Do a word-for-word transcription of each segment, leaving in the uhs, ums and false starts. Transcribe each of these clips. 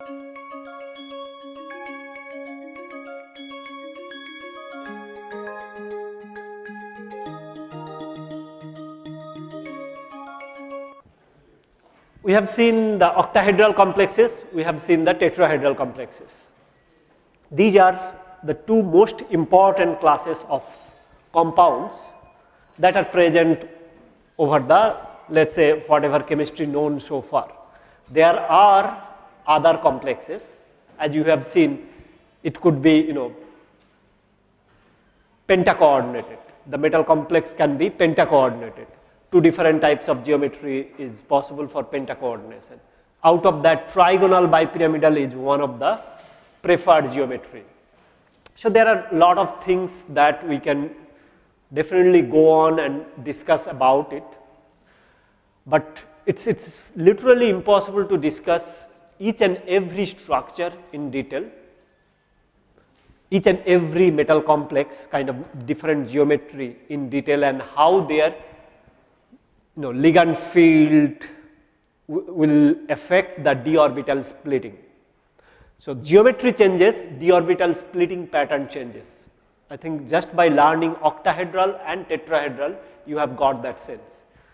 We have seen the octahedral complexes, we have seen the tetrahedral complexes. These are the two most important classes of compounds that are present over the, let's say, whatever chemistry known so far. There are other complexes, as you have seen, it could be, you know, pentacoordinated. The metal complex can be pentacoordinated. Two different types of geometry is possible for pentacoordination. Out of that, trigonal bipyramidal is one of the preferred geometry. So there are a lot of things that we can definitely go on and discuss about it, but it's, it's literally impossible to discuss each and every structure in detail, each and every metal complex kind of different geometry in detail, and how their you know, ligand field will affect the d orbital splitting. So geometry changes, d orbital splitting pattern changes. I think just by learning octahedral and tetrahedral, you have got that sense.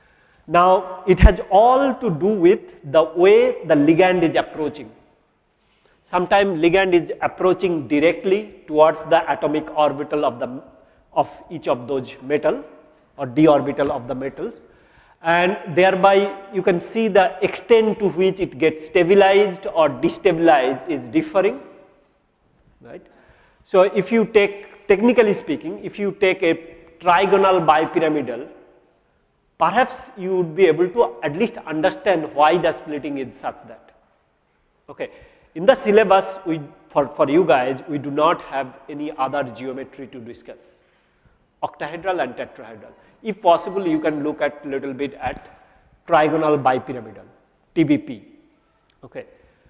Now it has all to do with the way the ligand is approaching. Sometimes ligand is approaching directly towards the atomic orbital of the of each of those metal or d orbital of the metals, and thereby you can see the extent to which it gets stabilized or destabilized is differing, right. So if you take, technically speaking, if you take a trigonal bipyramidal, perhaps you would be able to at least understand why the splitting is such that. Okay. In the syllabus, we, for, for you guys, we do not have any other geometry to discuss, octahedral and tetrahedral. If possible, you can look at little bit at trigonal bipyramidal, T B P. Okay.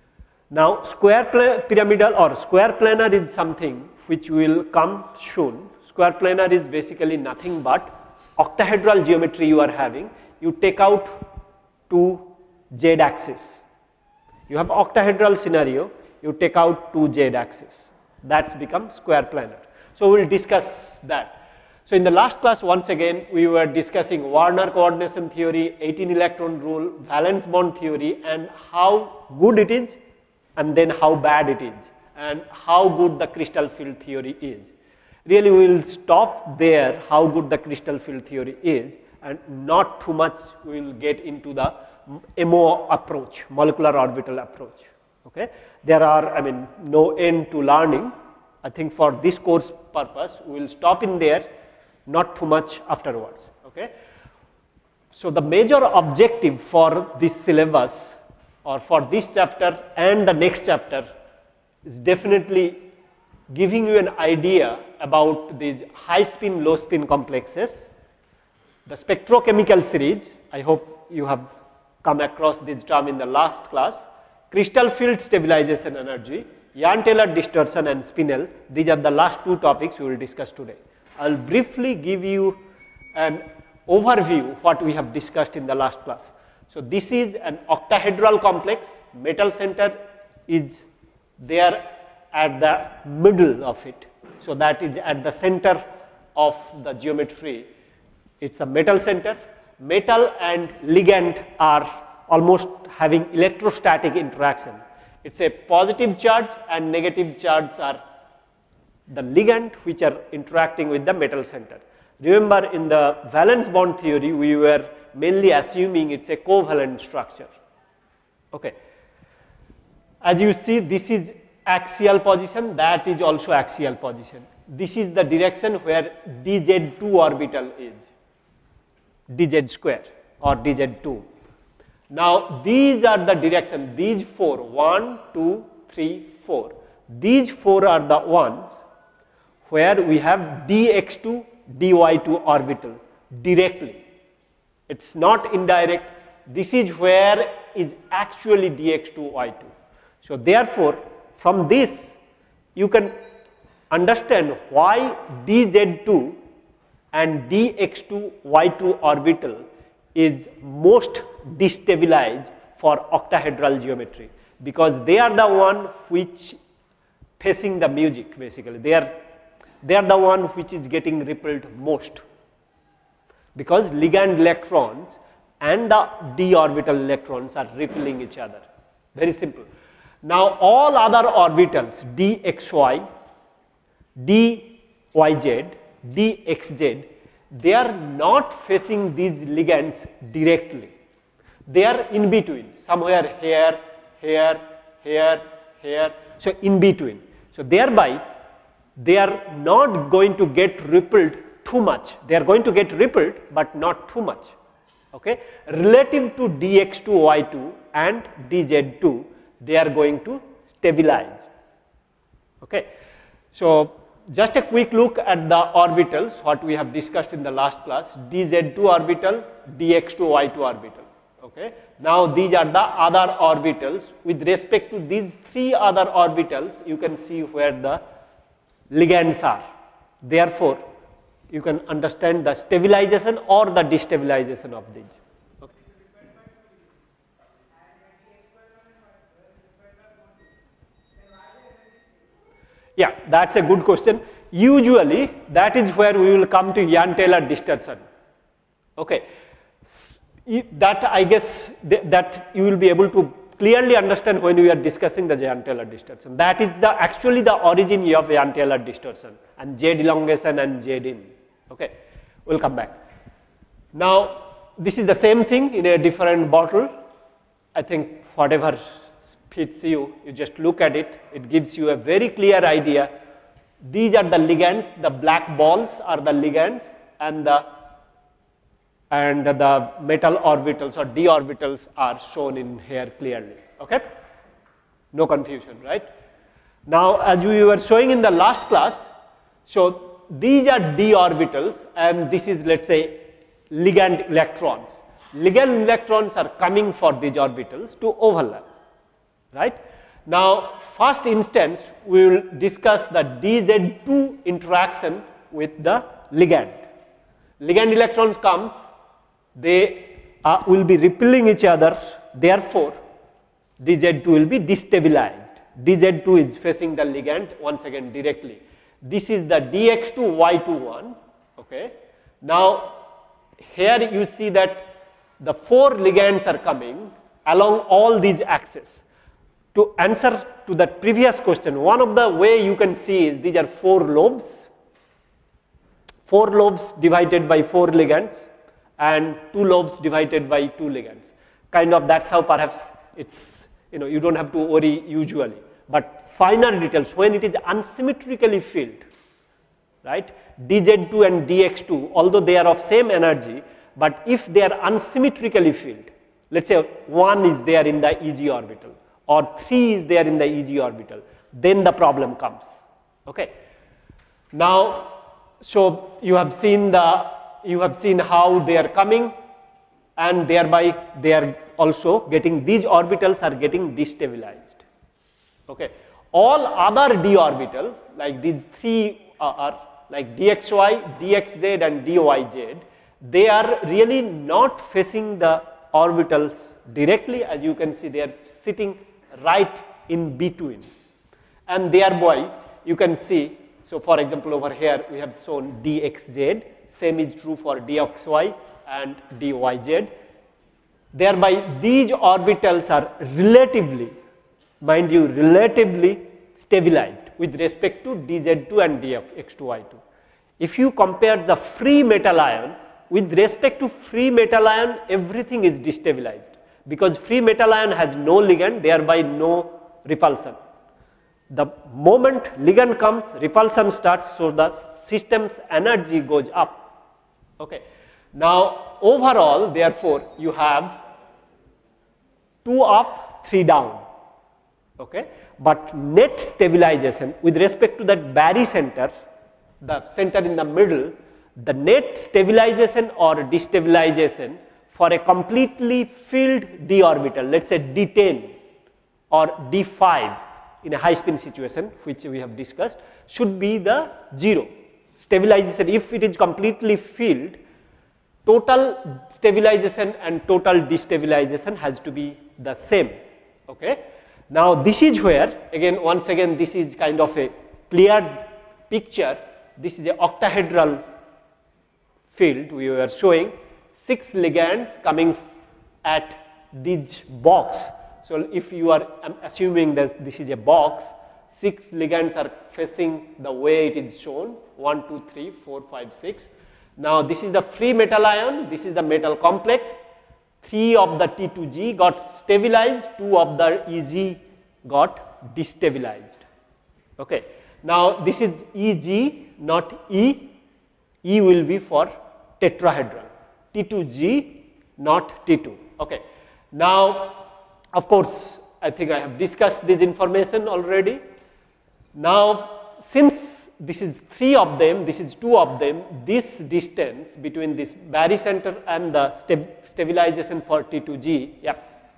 Now square pyramidal or square planar is something which will come soon. Square planar is basically nothing but octahedral geometry you are having. You take out two z axis. You have octahedral scenario, you take out two z axis. That's become square planar. So we will discuss that. So in the last class, once again, we were discussing Warner coordination theory, eighteen electron rule, valence bond theory, and how good it is and then how bad it is, and how good the crystal field theory is. Really we will stop there, how good the crystal field theory is, and not too much we will get into the M O approach, molecular orbital approach. Okay. There are, I mean, no end to learning. I think for this course purpose, we will stop in there, not too much afterwards. Okay. So the major objective for this syllabus or for this chapter and the next chapter is definitely giving you an idea about these high spin, low spin complexes, the spectrochemical series. I hope you have come across this term in the last class, crystal field stabilization energy, Jahn-Teller distortion and spinel. These are the last two topics we will discuss today. I will briefly give you an overview what we have discussed in the last class. So this is an octahedral complex, metal center is there at the middle of it. So that is at the center of the geometry. It's a metal center. Metal and ligand are almost having electrostatic interaction. It's a positive charge and negative charge are the ligand which are interacting with the metal center. Remember, in the valence bond theory, we were mainly assuming it's a covalent structure. Okay. As you see, this is axial position, that is also axial position. This is the direction where d z two orbital is, d z square or d z two. Now these are the direction, these four, one, two, three, four. These four are the ones where we have d x two, d y two orbital directly. It's not indirect. This is where is actually d x two, y two. So therefore, from this you can understand why d z two and d x two, y two orbital is most destabilized for octahedral geometry. because they are the one which facing the music basically. They are, they are the one which is getting repelled most, because ligand electrons and the d orbital electrons are repelling each other. Very simple. Now all other orbitals dxy, dyz, dxz, they are not facing these ligands directly. They are in between, somewhere here, here, here, here, so in between. So thereby they are not going to get repelled too much. They are going to get repelled but not too much. Okay, relative to d x two y two and d z two, they are going to stabilize. Okay, so just a quick look at the orbitals, what we have discussed in the last class: d z two orbital, d x two y two orbital. Okay, now these are the other orbitals. With respect to these three other orbitals, you can see where the ligands are. Therefore, you can understand the stabilization or the destabilization of these. Okay. Yeah, that's a good question. Usually, that is where we will come to Jahn-Taylor distortion. Okay, that I guess th that you will be able to clearly understand when we are discussing the Jahn-Taylor distortion. That is the actually the origin of Jahn-Taylor distortion and Z elongation and Z in. Okay, we'll come back. Now, this is the same thing in a different bottle. I think whatever fits you, you just look at it. It gives you a very clear idea. These are the ligands. The black balls are the ligands, and the and the metal orbitals or d orbitals are shown in here clearly. Okay, no confusion, right? Now, as we were showing in the last class, so these are d orbitals and this is, let's say, ligand electrons. Ligand electrons are coming for these orbitals to overlap, right? Now, first instance, we will discuss the d z two interaction with the ligand. Ligand electrons comes, they uh, will be repelling each other, therefore, d z two will be destabilized. d z two is facing the ligand once again directly. This is the d x two y two one. Okay. Now, here you see that the four ligands are coming along all these axes. To answer to that previous question, one of the way you can see is these are four lobes, four lobes divided by four ligands and two lobes divided by two ligands. Kind of that's how perhaps it's, you know, you don't have to worry usually. But finer details, when it is unsymmetrically filled, right, d z two and d x two, although they are of same energy, but if they are unsymmetrically filled, let's say one is there in the E G orbital or three is there in the E G orbital, then the problem comes. Okay. Now, so you have seen the, you have seen how they are coming, and thereby they are also getting, these orbitals are getting destabilized. Okay. All other d orbital, like these three uh, are like dxy, dxz and dyz, they are really not facing the orbitals directly. As you can see, they are sitting right in between, and thereby you can see, so for example over here we have shown dxz, same is true for dxy and dyz, thereby these orbitals are relatively, mind you, relatively stabilized with respect to d z two and d x two y two. If you compare the free metal ion, with respect to free metal ion, everything is destabilized because free metal ion has no ligand, thereby no repulsion. The moment ligand comes, repulsion starts, so the system's energy goes up. Okay. Now, overall, therefore, you have two up, three down. Okay. But net stabilization with respect to that barycenter, the center in the middle, the net stabilization or destabilization for a completely filled d orbital, let's say d ten or d five in a high spin situation, which we have discussed, should be the zero. Stabilization, if it is completely filled, total stabilization and total destabilization has to be the same. Okay. Now this is where, again, once again, this is kind of a clear picture. This is a octahedral field. We were showing six ligands coming at this box. So if you are assuming that this is a box, six ligands are facing the way it is shown, one, two, three, four, five, six. Now this is the free metal ion, this is the metal complex. Three of the T two G got stabilized, two of the E G got destabilized. Okay. Now this is E G, not E. E will be for tetrahedral. T two G, not T two. Okay. Now, of course, I think I have discussed this information already. Now, since this is three of them, this is two of them, this distance between this barycenter and the stab stabilization for T two G, yeah.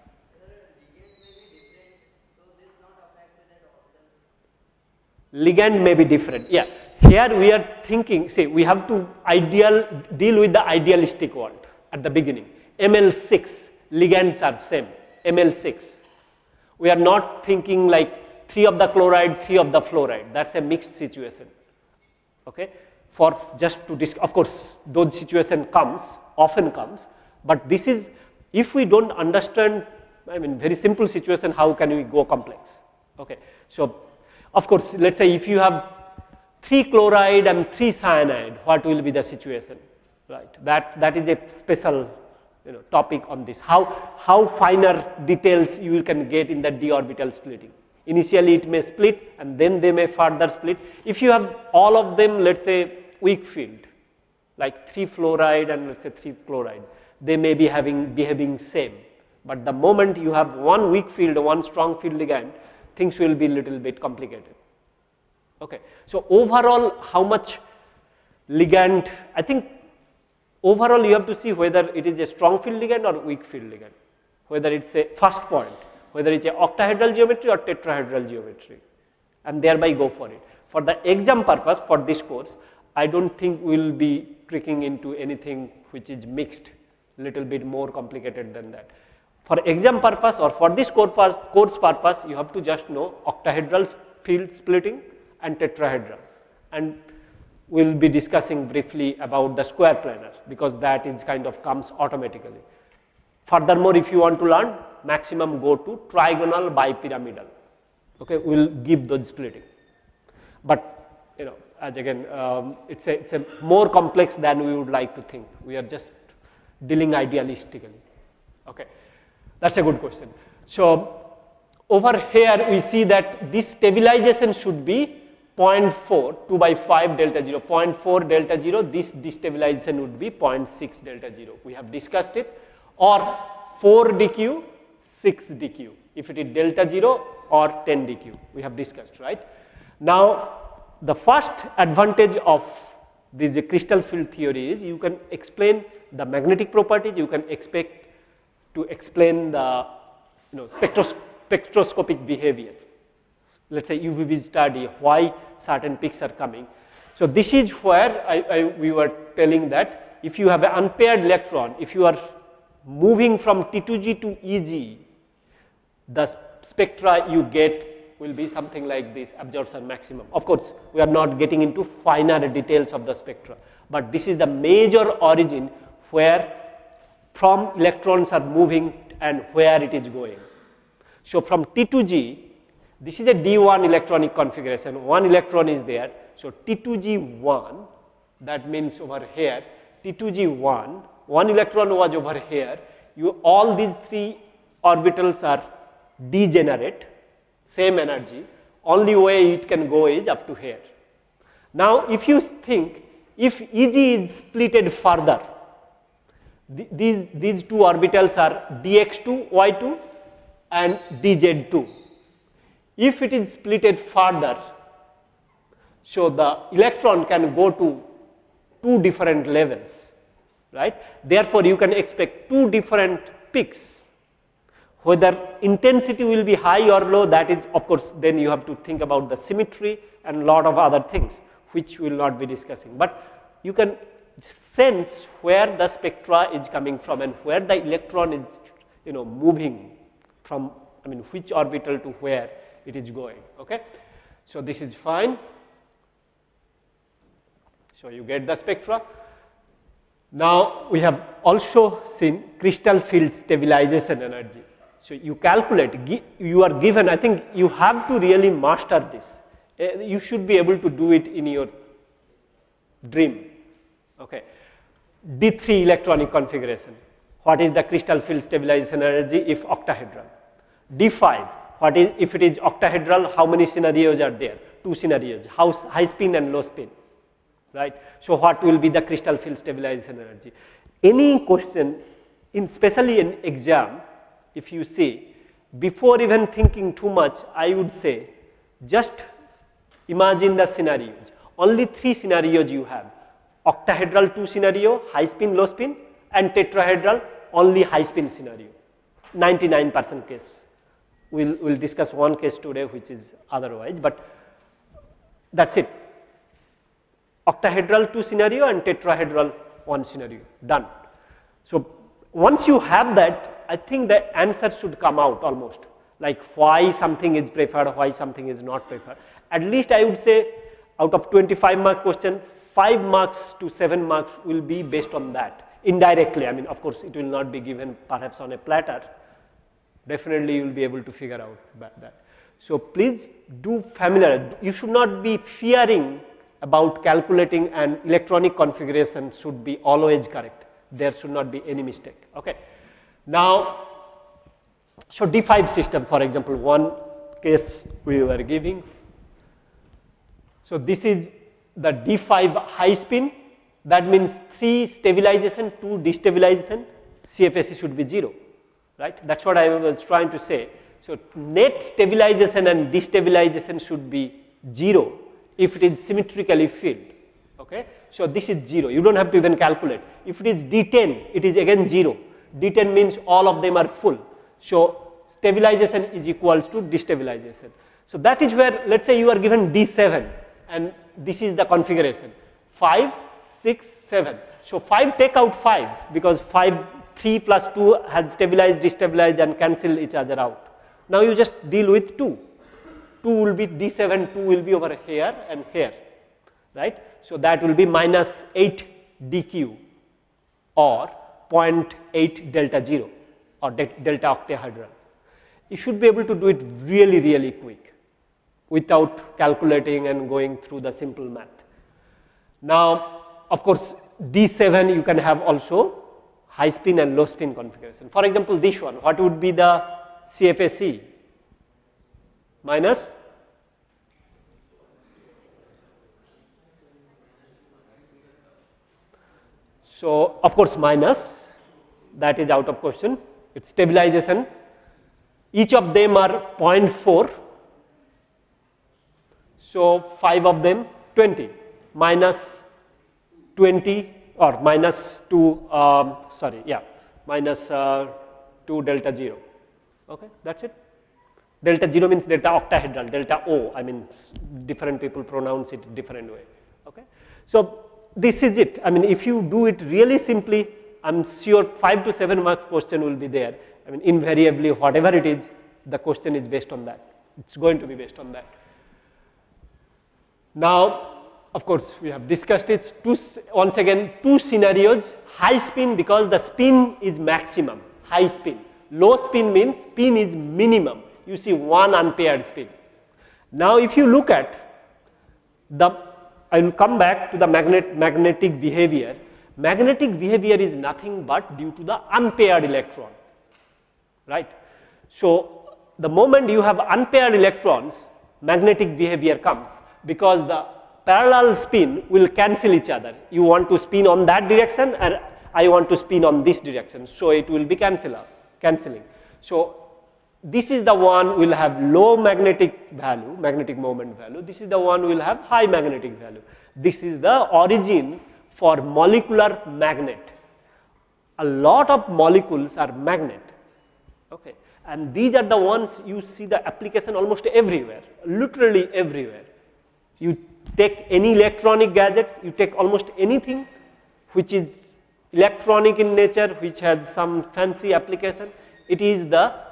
Ligand may be different, yeah. Here we are thinking, see, we have to ideal deal with the idealistic world at the beginning. M L six ligands are same, M L six. We are not thinking like three of the chloride, three of the fluoride. That's a mixed situation. Okay, for just to discuss, of course, those situation comes, often comes, but this is, if we don't understand, I mean, very simple situation, how can we go complex? Okay, so of course, let's say if you have three chloride and three cyanide, what will be the situation, right? That that is a special, you know, topic on this. How how finer details you can get in the d orbital splitting. Initially it may split and then they may further split. If you have all of them, let's say weak field, like three fluoride and let's say three chloride, they may be having behaving same. But the moment you have one weak field, one strong field ligand, things will be a little bit complicated. Okay. So overall, how much ligand, I think overall you have to see whether it is a strong field ligand or weak field ligand, whether it's a first point, whether it's a octahedral geometry or tetrahedral geometry, and thereby go for it. For the exam purpose for this course, I don't think we will be tricking into anything which is mixed, little bit more complicated than that. For exam purpose or for this course purpose, you have to just know octahedral field splitting and tetrahedral, and we will be discussing briefly about the square planar, because that is kind of comes automatically. Furthermore, if you want to learn, maximum go to trigonal bipyramidal. Okay, we will give those splitting, but you know, as again, um, it's a it's a more complex than we would like to think. We are just dealing idealistically. Okay, that's a good question. So over here we see that this stabilization should be zero point four, two by five delta zero, zero point four delta zero, this destabilization would be zero point six delta zero. We have discussed it, or four D Q, six D Q, if it is delta zero or ten D Q, we have discussed, right? Now, the first advantage of this crystal field theory is you can explain the magnetic properties, you can expect to explain the, you know, spectros spectroscopic behavior. Let's say U V B study, why certain peaks are coming. So this is where I, I, we were telling that if you have an unpaired electron, if you are moving from T two G to E G, the spectra you get will be something like this, absorption maximum. Of course, we are not getting into finer details of the spectra, but this is the major origin where from electrons are moving and where it is going. So from T two G, this is a D one electronic configuration, one electron is there. So T two G one, that means over here, T two G one, one electron was over here, you, all these three orbitals are degenerate, same energy, only way it can go is up to here. Now if you think, if E G is splitted further, th these, these two orbitals are D X two Y two and D Z two. If it is splitted further, so the electron can go to two different levels, right? Therefore, you can expect two different peaks. Whether intensity will be high or low, that is, of course, then you have to think about the symmetry and lot of other things, which we will not be discussing. But you can sense where the spectra is coming from and where the electron is, you know, moving from I mean which orbital to where it is going. Okay, so this is fine. So you get the spectra. Now we have also seen crystal field stabilization energy. So you calculate, you are given, I think you have to really master this. You should be able to do it in your dream. Okay. D three electronic configuration. What is the crystal field stabilization energy if octahedral? D five, what is, if it is octahedral, how many scenarios are there? Two scenarios, how high spin and low spin, right? So what will be the crystal field stabilization energy? Any question, in especially in exam, if you see, before even thinking too much, I would say, just imagine the scenarios. Only three scenarios you have. Octahedral two scenario, high spin, low spin, and tetrahedral, only high spin scenario. ninety-nine percent case. We'll, we'll discuss one case today which is otherwise, but that's it. Octahedral two scenario and tetrahedral one scenario, done. So once you have that, I think the answer should come out almost, like why something is preferred, why something is not preferred. At least I would say out of twenty-five mark question, five marks to seven marks will be based on that. Indirectly, I mean, of course, it will not be given perhaps on a platter. Definitely you will be able to figure out that. So please do familiar, you should not be fearing about calculating an electronic configuration should be always correct. There should not be any mistake. Okay. Now, so D five system, for example, one case we were giving. So this is the D five high spin, that means three stabilization, two destabilization, C F S E should be zero, right? That's what I was trying to say. So net stabilization and destabilization should be zero if it is symmetrically filled. Okay? So this is zero, you don't have to even calculate. If it is D ten, it is again zero. D ten means all of them are full. So stabilization is equals to destabilization. So that is where, let's say you are given D seven and this is the configuration, five, six, seven. So five take out five because five, three plus two has stabilized, destabilized and cancel each other out. Now you just deal with two. two will be D seven, two will be over here and here, right? So that will be minus eight D Q or zero point eight delta zero or de delta octahedral. You should be able to do it really, really quick without calculating and going through the simple math. Now, of course, D seven you can have also high spin and low spin configuration. For example, this one, what would be the C F S E? Minus so of course minus, that is out of question. It's stabilization. Each of them are zero point four. So five of them twenty minus twenty or minus two. Um, sorry, yeah, minus uh, two delta zero. Okay, that's it. Delta zero means delta octahedral, delta O, I mean different people pronounce it different way. Okay. So this is it. I mean if you do it really simply, I am sure five to seven mark question will be there. I mean invariably whatever it is, the question is based on that. It's going to be based on that. Now, of course, we have discussed it. Two, once again, two scenarios, high spin because the spin is maximum, high spin. Low spin means spin is minimum. You see one unpaired spin. Now, if you look at the, I will come back to the magnet, magnetic behavior. Magnetic behavior is nothing but due to the unpaired electron, right? So, the moment you have unpaired electrons, magnetic behavior comes because the parallel spin will cancel each other. You want to spin on that direction and I want to spin on this direction. So, it will be cancel cancelling. So, this is the one will have low magnetic value, magnetic moment value. This is the one will have high magnetic value. This is the origin for molecular magnet. A lot of molecules are magnet, okay, and these are the ones you see the application almost everywhere, literally everywhere. You take any electronic gadgets, you take almost anything which is electronic in nature, which has some fancy application, it is the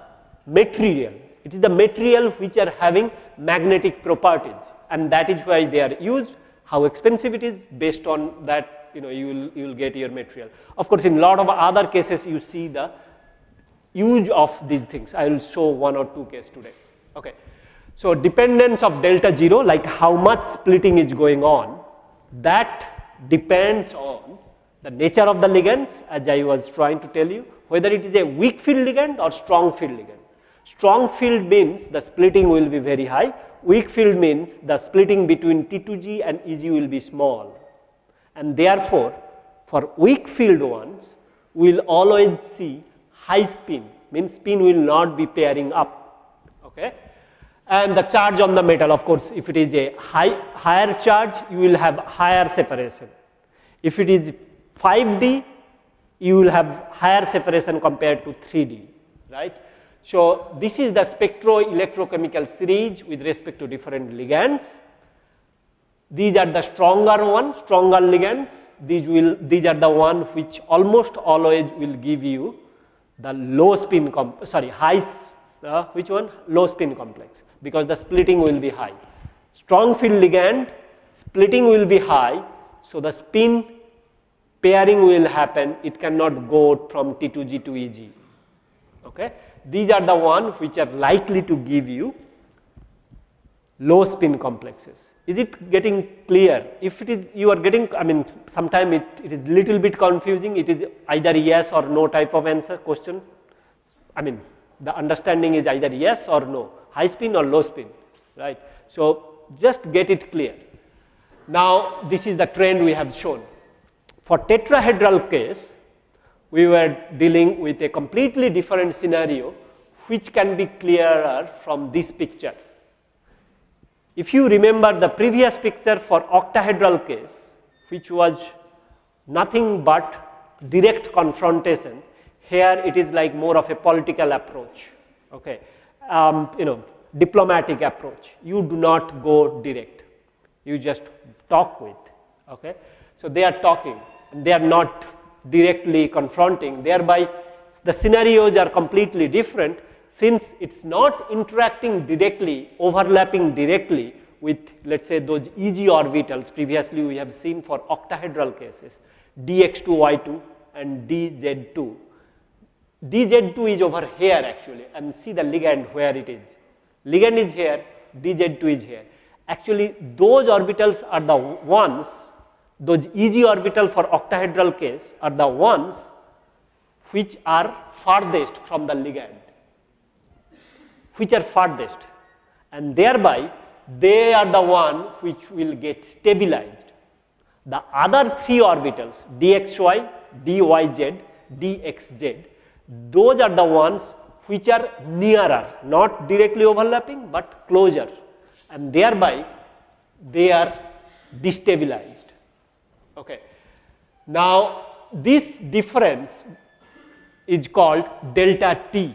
material. It is the material which are having magnetic properties, and that is why they are used. How expensive it is, based on that, you know, you will you will get your material. Of course, in a lot of other cases, you see the use of these things. I will show one or two cases today. Okay. So dependence of delta zero, like how much splitting is going on, that depends on the nature of the ligands, as I was trying to tell you, whether it is a weak field ligand or strong field ligand. Strong field means the splitting will be very high. Weak field means the splitting between T two G and E G will be small. And therefore, for weak field ones, we will always see high spin, means spin will not be pairing up. Okay? And the charge on the metal, of course, if it is a high, higher charge, you will have higher separation. If it is five D, you will have higher separation compared to three D, right? So this is the spectro-electrochemical series with respect to different ligands. These are the stronger ones, stronger ligands. These will, these are the ones which almost always will give you the low spin, comp sorry, high, uh, which one? Low spin complex, because the splitting will be high. Strong field ligand, splitting will be high, so the spin pairing will happen. It cannot go from T two G to E G. Okay? These are the ones which are likely to give you low spin complexes. Is it getting clear? If it is, you are getting, I mean, sometimes it, it is little bit confusing. It is either yes or no type of answer question. I mean, the understanding is either yes or no, high spin or low spin, right? So just get it clear. Now this is the trend we have shown. For tetrahedral case, we were dealing with a completely different scenario, which can be clearer from this picture. If you remember the previous picture for octahedral case, which was nothing but direct confrontation, here it is like more of a political approach, okay, um, you know, diplomatic approach. You do not go direct, you just talk with, okay. So they are talking, and they are not directly confronting, thereby the scenarios are completely different, since it's not interacting directly, overlapping directly with, let's say, those E G orbitals. Previously we have seen for octahedral cases, D X two Y two and D Z two. D Z two is over here actually, and see the ligand where it is. Ligand is here, D Z two is here. Actually those orbitals are the ones, those E G orbital for octahedral case are the ones which are farthest from the ligand, which are farthest, and thereby they are the one which will get stabilized. The other three orbitals, D X Y, D Y Z, D X Z, those are the ones which are nearer, not directly overlapping but closer, and thereby they are destabilized. Okay. Now this difference is called delta T,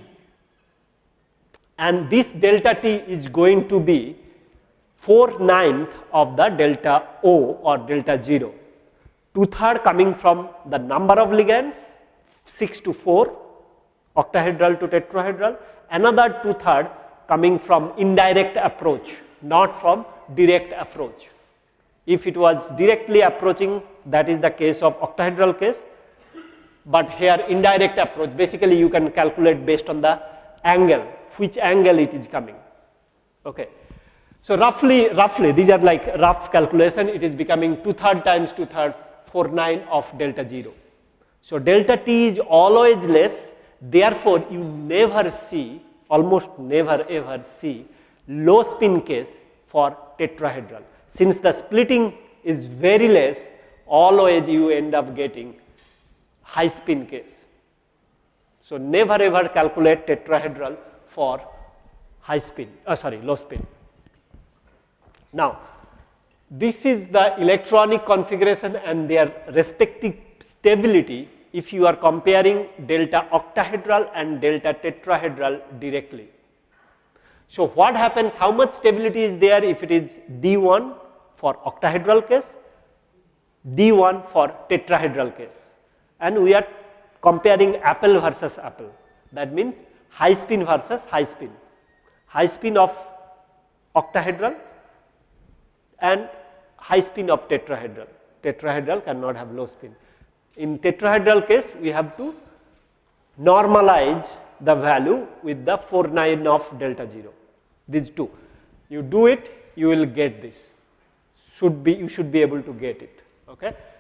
and this delta T is going to be four ninth of the delta O or delta zero. Two third coming from the number of ligands, six to four, octahedral to tetrahedral, another two third coming from indirect approach, not from direct approach. If it was directly approaching, that is the case of octahedral case, but here indirect approach, basically you can calculate based on the angle, which angle it is coming. Okay. So roughly, roughly these are like rough calculation, it is becoming two third times two third, four nine of delta zero. So delta T is always less, therefore you never see, almost never ever see low spin case for tetrahedral. Since the splitting is very less, always you end up getting high spin case. So never ever calculate tetrahedral for high spin, uh, sorry, low spin. Now, this is the electronic configuration and their respective stability if you are comparing delta octahedral and delta tetrahedral directly. So what happens, how much stability is there if it is D one for octahedral case, D one for tetrahedral case, and we are comparing apple versus apple. That means high spin versus high spin. High spin of octahedral and high spin of tetrahedral. Tetrahedral cannot have low spin. In tetrahedral case, we have to normalize the value with the four nine of delta zero. These two. You do it, you will get this. Should be, you should be able to get it. Okay.